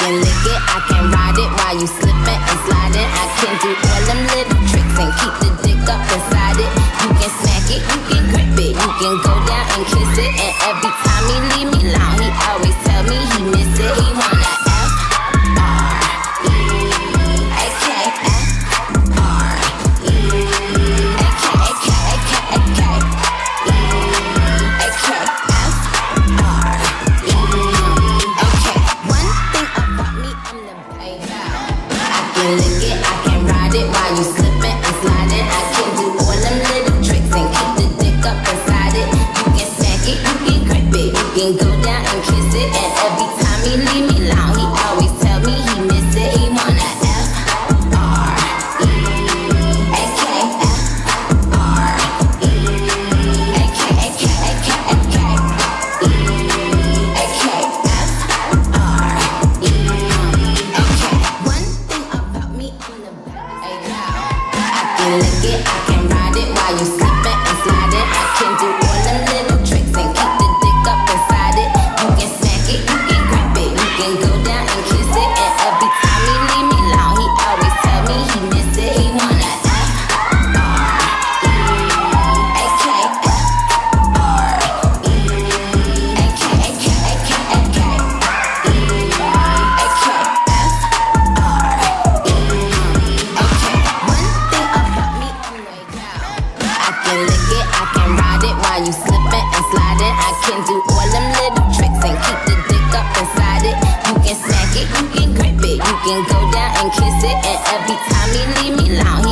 can lick it, I can ride it while you slipping and sliding. I can do all them little tricks and keep the dick up inside it. You can smack it, you can grip it, you can go down and kiss it. And every time he leave me alone, he always tell me he miss it. He wanna lick it, I can ride it while you slipping and sliding. I can do all them little tricks and keep the dick up inside it. You can smack it, you can grip it, you can go down and kiss it. And every time he leave me alone, he always tell me he miss it. He wanna lick it, I can ride it while you slipping and sliding. I can do all them little tricks and keep the dick up inside it. You can smack it, you can grip it, you can go down and kiss it. And every time he leave me alone, he always tell me he miss it. He wanna lick it, I can ride it while you slipping and sliding. I can do all them little tricks and keep the dick up inside it. You can smack it, you can grip it, you can go down and kiss it. And every time he leave me alone,